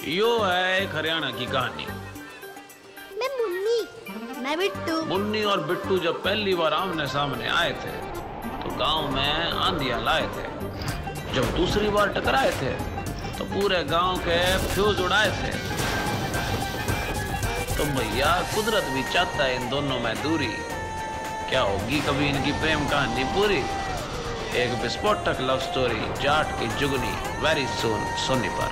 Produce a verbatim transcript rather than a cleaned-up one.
यो है एक हरियाणा की कहानी। मैं मुन्नी। मैं बिट्टू। मुन्नी और बिट्टू जब पहली बार आमने सामने आए थे तो गांव में आंधियां लाए थे। जब दूसरी बार टकराए थे तो पूरे गांव के फ्यूज उड़ाए थे। तो भैया कुदरत भी चाहता है इन दोनों में दूरी। क्या होगी कभी इनकी प्रेम कहानी पूरी? एक विस्फोटक लव स्टोरी जाट की जुगनी वेरी सून सोनी पर।